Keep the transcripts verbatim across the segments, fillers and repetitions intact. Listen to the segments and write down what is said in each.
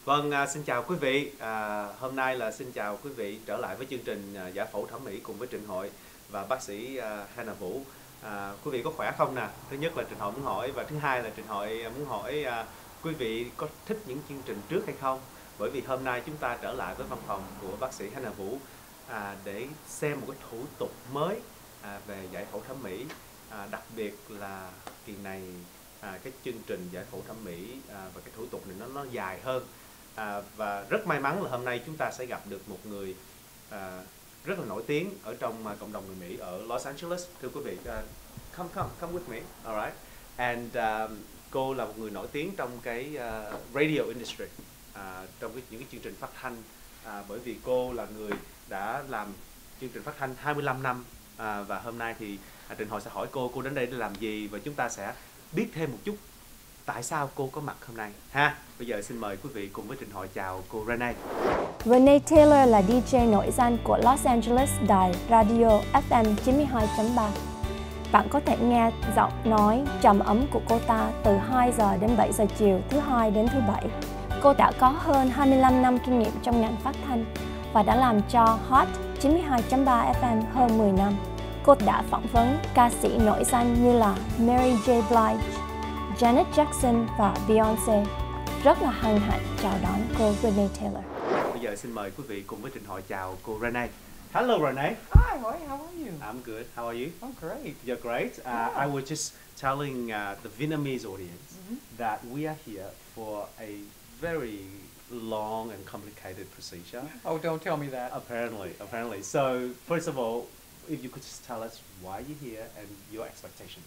Vâng, à, xin chào quý vị. À, hôm nay là xin chào quý vị trở lại với chương trình à, giải phẫu thẩm mỹ cùng với Trịnh Hội và bác sĩ à, Hannah Vũ. À, quý vị có khỏe không nè? Thứ nhất là Trịnh Hội muốn hỏi và thứ hai là Trịnh Hội muốn hỏi à, quý vị có thích những chương trình trước hay không? Bởi vì hôm nay chúng ta trở lại với văn phòng của bác sĩ Hannah Vũ à, để xem một cái thủ tục mới à, về giải phẫu thẩm mỹ. À, đặc biệt là kỳ này à, cái chương trình giải phẫu thẩm mỹ à, và cái thủ tục này nó nó dài hơn. À, và rất may mắn là hôm nay chúng ta sẽ gặp được một người à, rất là nổi tiếng ở trong uh, cộng đồng người Mỹ ở Los Angeles. Thưa quý vị, uh, come come come with me, alright. And um, cô là một người nổi tiếng trong cái uh, radio industry, uh, trong cái, những cái chương trình phát thanh, uh, bởi vì cô là người đã làm chương trình phát thanh hai mươi lăm năm, uh, và hôm nay thì uh, Trịnh Hội sẽ hỏi cô cô đến đây để làm gì và chúng ta sẽ biết thêm một chút tại sao cô có mặt hôm nay ha. Bây giờ xin mời quý vị cùng với Trịnh Hội chào cô Renee. Renee Taylor là đi jay nổi danh của Los Angeles đài radio ép em chín mươi hai chấm ba. Bạn có thể nghe giọng nói trầm ấm của cô ta từ hai giờ đến bảy giờ chiều thứ hai đến thứ bảy. Cô đã có hơn hai mươi lăm năm kinh nghiệm trong ngành phát thanh và đã làm cho Hot chín mươi hai chấm ba ép em hơn mười năm. Cô đã phỏng vấn ca sĩ nổi danh như là Mary J. Blige, Janet Jackson và Beyoncé. Rất là hân hạnh chào đón cô Renee Taylor. Bây giờ xin mời quý vị cùng với Trịnh Hội chào cô Renee. Hello Renee. Hi, Roy. How are you? I'm good. How are you? I'm great. You're great. Uh, Yeah. I was just telling uh, the Vietnamese audience Mhm. that we are here for a very long and complicated procedure. Oh, don't tell me that. Apparently, apparently. So first of all, if you could just tell us why you're here and your expectations.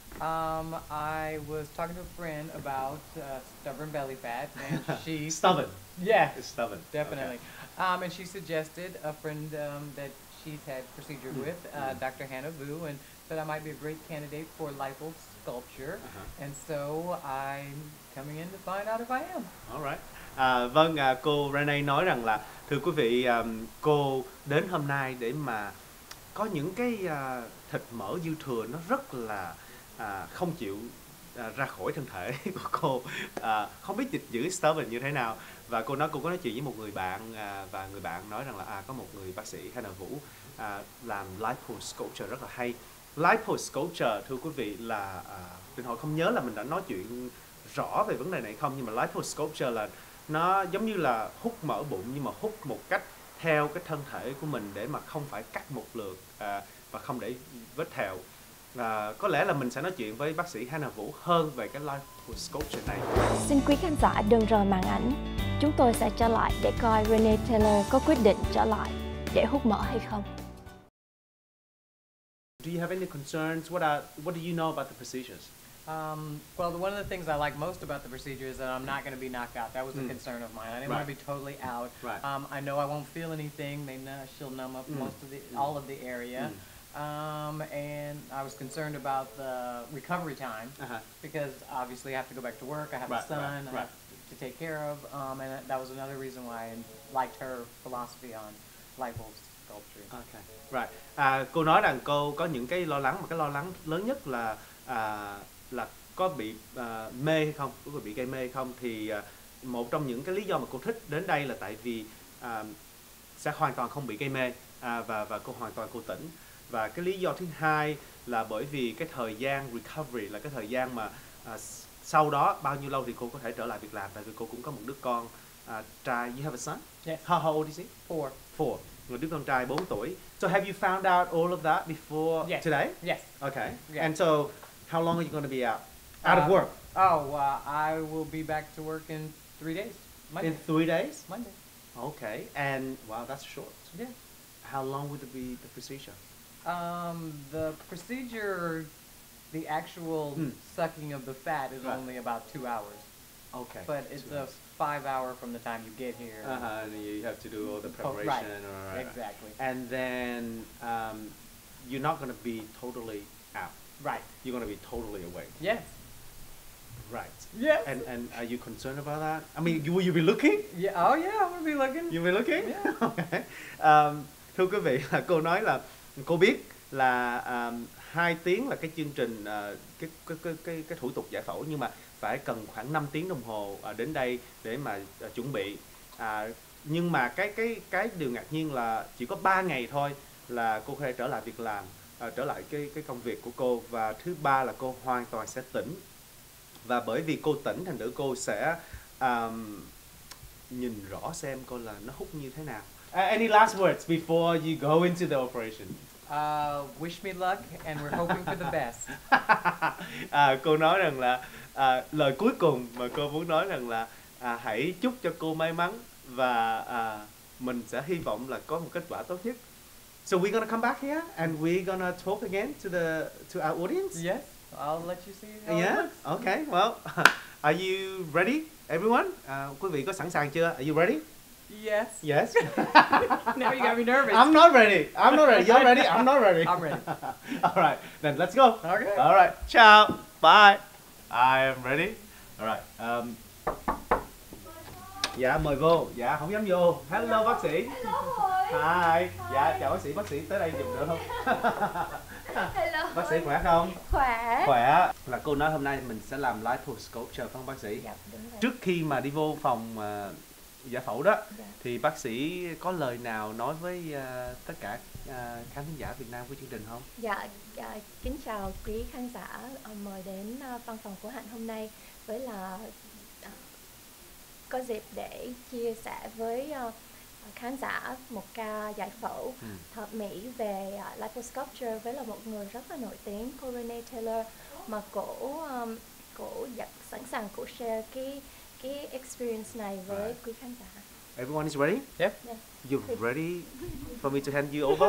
Um, I was talking to a friend about uh, stubborn belly fat, and she Stubborn. yeah, It's stubborn. definitely. Um, and she suggested a friend um, that she's had procedure Mm. with, uh, Mm. Doctor Hannah Vu, and said I might be a great candidate for liposculpture. Uh-huh. And so I'm coming in to find out if I am. Alright. À, vâng, à, cô Renee nói rằng là thưa quý vị, um, cô đến hôm nay để mà có những cái à, thịt mỡ dư thừa nó rất là à, không chịu à, ra khỏi thân thể của cô, à, không biết dịch giữ stubborn như thế nào, và cô nói cô có nói chuyện với một người bạn à, và người bạn nói rằng là à, có một người bác sĩ Hannah Vũ à, làm liposculpture rất là hay. Liposculpture thưa quý vị là à, Trịnh Hội không nhớ là mình đã nói chuyện rõ về vấn đề này không, nhưng mà liposculpture là nó giống như là hút mỡ bụng nhưng mà hút một cách theo cái thân thể của mình để mà không phải cắt một lượt à, và không để vết thẹo. À, có lẽ là mình sẽ nói chuyện với bác sĩ Hannah Vũ hơn về cái liposculpture này. Xin quý khán giả đừng rời màn ảnh. Chúng tôi sẽ trở lại để coi Renee Taylor có quyết định trở lại để hút mỡ hay không. Do you have any concerns? What are what do you know about the procedures? Um, well, the, one of the things I like most about the procedure is that I'm not going to be knocked out. That was a Mm. concern of mine. I didn't Right. want to be totally out. Right. Um, I know I won't feel anything. They know she'll numb up Mm. most of the, Mm. all of the area. Mm. Um, and I was concerned about the recovery time Uh-huh. because obviously I have to go back to work. I have Right, a son right, I right. have to take care of. Um, and that was another reason why I liked her philosophy on liposculpture. Okay. Right. À, cô nói rằng cô có những cái lo lắng, mà cái lo lắng lớn nhất là à, là có bị à, mê hay không, có bị gây mê hay không. Thì à, một trong những cái lý do mà cô thích đến đây là tại vì à, sẽ hoàn toàn không bị gây mê, à, và và cô hoàn toàn cô tỉnh. Và cái lý do thứ hai là bởi vì cái thời gian recovery là cái thời gian mà à, sau đó bao nhiêu lâu thì cô có thể trở lại việc làm, tại vì cô cũng có một đứa con à, trai. You have a son? Yes. How, how old is he? Four. Four. Một đứa con trai bốn tuổi. So have you found out all of that before Yes. today? Yes. Okay. Yeah. And so how long are you going to be out? Out of Uh, work? Oh, uh, I will be back to work in three days. Monday. In three days? Monday. Okay. And wow, that's short. Yeah. How long would it be the procedure? Um, the procedure, the actual Mm. sucking of the fat is Right. only about two hours, Okay. but it's Two a hours. five hour from the time you get here. Uh-huh. And you have to do all the Oh, preparation. right. All right. Exactly. And then um, you're not going to be totally out. Right. You're going to be totally awake. Yes. Right. Yes. And and are you concerned about that? I mean, you, will you be looking? Yeah. Oh yeah. I'm gonna be looking. You be looking? Yeah. Okay. Um, thưa quý vị, là cô nói là cô biết là um, hai tiếng là cái chương trình uh, cái, cái cái cái cái thủ tục giải phẫu, nhưng mà phải cần khoảng năm tiếng đồng hồ à, đến đây để mà à, chuẩn bị. À, nhưng mà cái cái cái điều ngạc nhiên là chỉ có ba ngày thôi là cô có thể trở lại việc làm, à, trở lại cái cái công việc của cô, và thứ ba là cô hoàn toàn sẽ tỉnh. Và bởi vì cô tỉnh thành thử cô sẽ um, nhìn rõ xem coi là nó hút như thế nào. Uh, any last words before you go into the operation? Uh, wish me luck, and we're hoping for the best. à, cô nói rằng là à, lời cuối cùng mà cô muốn nói rằng là à, hãy chúc cho cô may mắn, và à, mình sẽ hy vọng là có một kết quả tốt nhất. So we're gonna come back here and we're gonna talk again to the to our audience. Yes, I'll let you see how Yeah. it looks. Okay. Well, are you ready, everyone? À, quý vị có sẵn sàng chưa? Are you ready? Yes. Yes. Now you got me nervous. I'm not ready. I'm not ready. You're ready. I'm not ready. I'm ready. All right. Then let's go. Okay. All right. Ciao. Bye. I am ready. All right. Um, dạ mời vô. Dạ không dám vô. Hello bác sĩ. Hi. Dạ chào bác sĩ. Bác sĩ tới đây giùm được không? Hello. Bác sĩ khỏe không? Khỏe. Khỏe. Là cô nói hôm nay mình sẽ làm liposculpture phải không bác sĩ? Dạ, đúng rồi. Trước khi mà đi vô phòng uh, giải phẫu đó, Dạ. thì bác sĩ có lời nào nói với uh, tất cả uh, khán thính giả Việt Nam của chương trình không? Dạ, dạ, kính chào quý khán giả ờ, mời đến ờ, văn phòng của Hạnh hôm nay với là ờ, có dịp để chia sẻ với ờ, khán giả một ca giải phẫu Ừ. thẩm mỹ về uh, liposculpture với là một người rất là nổi tiếng, cô Renee Taylor, mà cổ um, cổ dạ, sẵn sàng cổ share cái cái experience này với Right. quý khán giả. Everyone is ready? Yep. Yeah. You're ready for me to hand you over?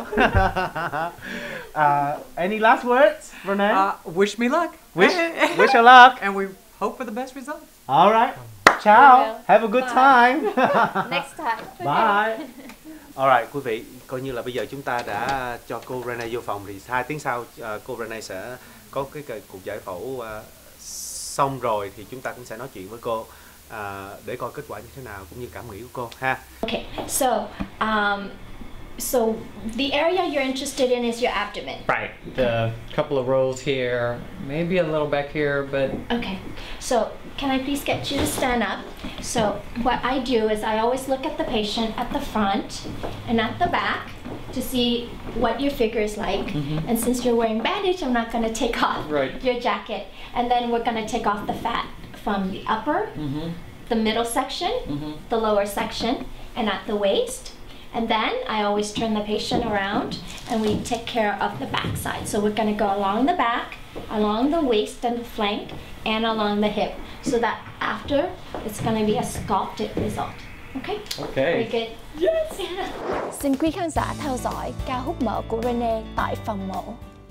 uh, any last words, Renee? Uh, wish me luck. wish, wish her luck. And we hope for the best results. All right. Ciao. will. Have a good Bye. time. Next time. Bye. Alright, quý vị, coi như là bây giờ chúng ta đã cho cô Renee vô phòng, thì hai tiếng sau uh, cô Renee sẽ có cái, cái cuộc giải phẫu uh, xong rồi thì chúng ta cũng sẽ nói chuyện với cô uh, để coi kết quả như thế nào cũng như cảm nghĩ của cô ha. Okay, so um, so the area you're interested in is your abdomen. Right. The couple of rolls here, maybe a little back here, but Okay, so can I please get you to stand up? So what I do is I always look at the patient at the front and at the back to see what your figure is like. And since you're wearing bandage, I'm not going to take off Right. your jacket. And then we're going to take off the fat from the upper, the middle section, the lower section, and at the waist. And then I always turn the patient around and we take care of the back side. So we're going to go along the back, along the waist and the flank, and along the hip. So that after, it's going to be a sculpted result. Okay? Very okay. good. Yes! Xin quý khán giả theo dõi ca hút mỡ của Renee tại phòng mổ.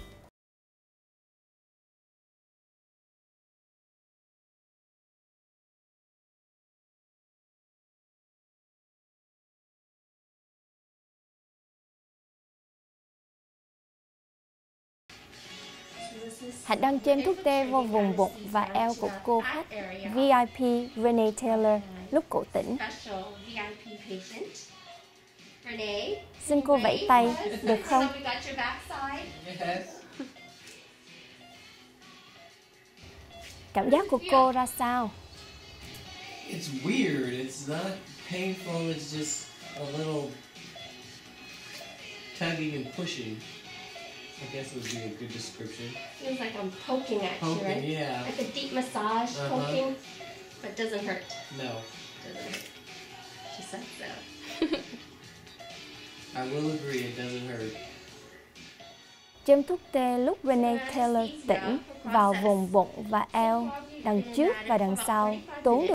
Hạnh đang chêm thuốc tê vô vùng bụng và eo của cô khách vê i pê Renee Taylor lúc cổ tỉnh. Special V I P patient. Renee. Xin cô vẫy tay, được không? So we got your backside. Yes. Cảm giác của cô ra sao? It's weird. It's not painful. It's just a little tugging and pushing. I guess would be a good description. Feels like I'm poking at you, Poking, right? yeah. Like a deep massage, Uh-huh. poking, but doesn't hurt. No, Doesn't hurt. She said so. I will agree. It doesn't hurt. Chêm thuốc tê lúc Renee Taylor tỉnh vào vùng bụng và eo, đằng trước và đằng sau, tốn được